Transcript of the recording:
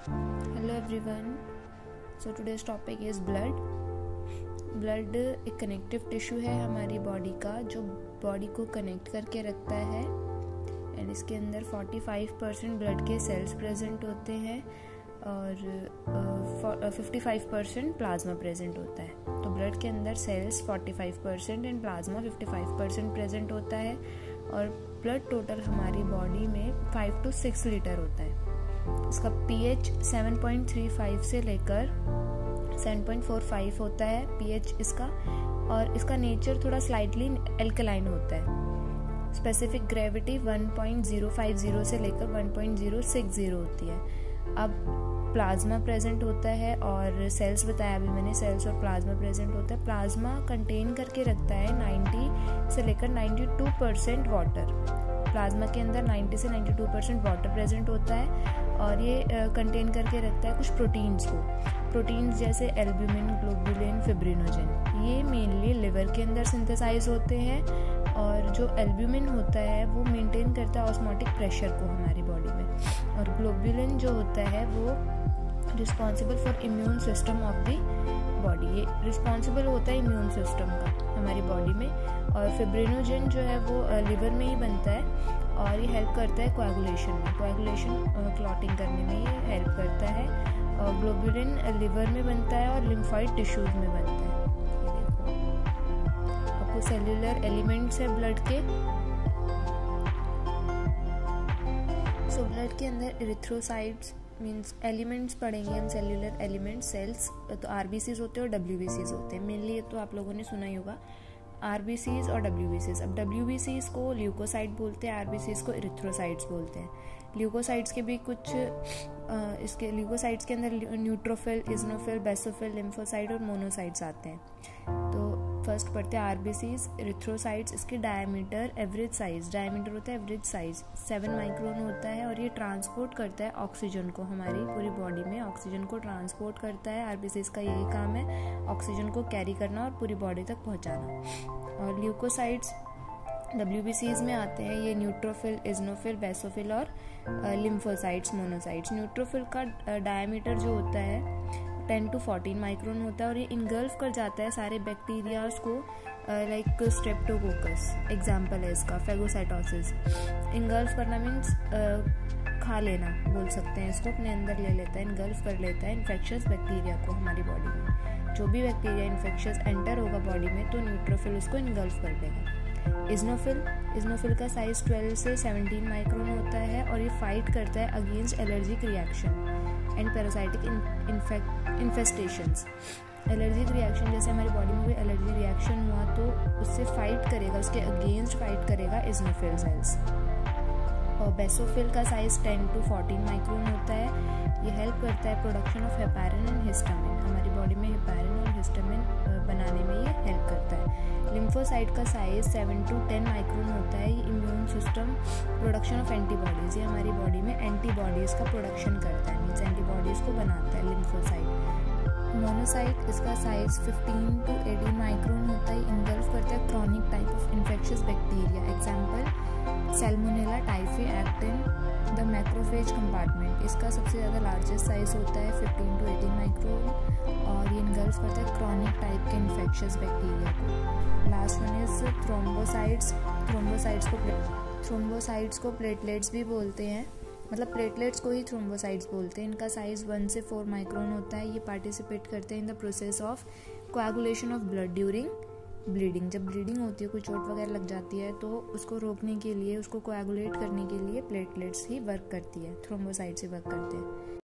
Hello everyone. So today's topic is blood. Blood एक connective tissue है हमारी body का जो बॉडी को कनेक्ट करके रखता है एंड इसके अंदर 45% ब्लड के सेल्स प्रेजेंट होते हैं और 55% प्लाज्मा प्रेजेंट होता है। तो ब्लड के अंदर सेल्स 45% एंड प्लाज्मा 55% प्रेजेंट होता है और ब्लड टोटल हमारी बॉडी में 5 to 6 लीटर होता है। इसका pH 7.35 से लेकर 7.45 होता है pH इसका, और इसका नेचर थोड़ा स्लाइटली एल्कलाइन होता है। स्पेसिफिक ग्रेविटी 1.050 से लेकर 1.060 होती है। अब प्लाज्मा प्रेजेंट होता है और सेल्स बताया अभी मैंने, सेल्स और प्लाज्मा प्रेजेंट होता है। प्लाज्मा कंटेन करके रखता है 90 से लेकर 92% वाटर। प्लाज्मा के अंदर 90 से 92% वाटर प्रेजेंट होता है और ये कंटेन करके रखता है कुछ प्रोटीन्स को। प्रोटीन्स जैसे एल्ब्यूमिन, ग्लोबुलिन, फिब्रिनोजेन, ये मेनली लिवर के अंदर सिंथेसाइज होते हैं और जो एल्ब्यूमिन होता है वो मेंटेन करता है ऑस्मोटिक प्रेशर को हमारी बॉडी में, और ग्लोबुलिन जो होता है वो responsible for immune system of the body. ये रिस्पॉन्सिबल होता है इम्यून सिस्टम का हमारी बॉडी में। और फिब्रिनोजेन जो है वो लिवर में ही बनता है और ये हेल्प करता है कोएगुलेशन में, क्लॉटिंग करने में ये हेल्प करता है। और ग्लोबुलिन लिवर में बनता है और लिम्फॉइड टिश्यूज में बनता है। ये देखो आपको सेल्यूलर एलिमेंट्स है ब्लड के। सो ब्लड के अंदर इरिथ्रोसाइट्स मीन्स एलिमेंट्स पढ़ेंगे हम, सेल्यूलर एलिमेंट्स, सेल्स। तो आरबीसीज होते हैं और डब्ल्यूबीसीज होते हैं मेनली, ये तो आप लोगों ने सुना ही होगा, आरबीसीज और डब्ल्यूबीसीज। अब डब्ल्यूबीसीज को ल्यूकोसाइट बोलते हैं, आरबीसीज को इरिथ्रोसाइट्स बोलते हैं। ल्यूकोसाइट्स के भी कुछ इसके ल्यूकोसाइट्स के अंदर न्यूट्रोफिल, इजनोफिल, बेसोफिल, लिम्फोसाइट और मोनोसाइट्स आते हैं। तो फर्स्ट पढ़ते हैं आरबीसीज, इरिथ्रोसाइट्स। इसके डायमीटर एवरेज साइज, डायमीटर होता है एवरेज साइज 7 माइक्रोन होता है और ये ट्रांसपोर्ट करता है ऑक्सीजन को, हमारी पूरी बॉडी में ऑक्सीजन को ट्रांसपोर्ट करता है। आरबीसीज का यही काम है, ऑक्सीजन को कैरी करना और पूरी बॉडी तक पहुंचाना। और ल्यूकोसाइट्स डब्ल्यूबीसीज में आते हैं, ये न्यूट्रोफिल, इजनोफिल, बेसोफिल और लिम्फोसाइट्स, मोनोसाइट्स। न्यूट्रोफिल का डायमीटर जो होता है 10 to 14 माइक्रोन होता है और ये इनगल्फ कर जाता है सारे बैक्टीरियाज को, लाइक स्ट्रेप्टोकोकस एग्जाम्पल है इसका, फेगोसाइटोसिस। इनगल्फ करना मीन्स खा लेना बोल सकते हैं इसको, अपने अंदर ले लेता है, इनगल्फ कर लेता है इन्फेक्शियस बैक्टीरिया को हमारी बॉडी में। जो भी बैक्टीरिया इन्फेक्शियस एंटर होगा बॉडी में तो न्यूट्रोफिल उसको इनगल्फ कर देगा। इजनोफिल का साइज 12 से 17 माइक्रोन होता है और ये फाइट करता है against allergic reaction and parasitic infestations. Allergic reaction जैसे हमारी बॉडी में कोई एलर्जी रिएक्शन हुआ तो उससे फाइट करेगा, उसके अगेंस्ट फाइट करेगा इजनोफिल सेल्स। और बेसोफिल का साइज 10 to 14 माइक्रोन होता है। ये हेल्प करता है production of heparin and histamine, हमारी बॉडी में हेपारिन और हिस्टामिन बनाने में ये हेल्प करता है। लिम्फोसाइट का साइज 7 to 10 माइक्रोन होता है। ये immune system production of antibodies, ये हमारी बॉडी में एंटीबॉडीज का प्रोडक्शन करता है, मीन्स एंटीबॉडीज को बनाता है लिम्फोसाइट। मोनोसाइट इसका साइज 15 to 18 माइक्रोन होता है। इनगल्फ करता है chronic type of infectious bacteria, example salmonella typhi act in the macrophage compartment. इसका सबसे ज़्यादा लार्जेस्ट साइज होता है 15 to 18 माइक्रोन और ये इनगल्फ करता है क्रॉनिक टाइप के इन्फेक्शियस बैक्टीरिया को। Last one is thrombocytes. Thrombocytes को प्लेटलेट्स भी बोलते हैं, मतलब प्लेटलेट्स को ही थ्रोम्बोसाइट्स बोलते हैं। इनका साइज 1 से 4 माइक्रोन होता है। ये पार्टिसिपेट करते हैं in the process of coagulation of blood during bleeding. जब ब्लीडिंग होती है, कोई चोट वगैरह लग जाती है तो उसको रोकने के लिए, उसको कोएगुलेट करने के लिए प्लेटलेट्स ही वर्क करती है, थ्रोम्बोसाइट्स ही वर्क करते हैं।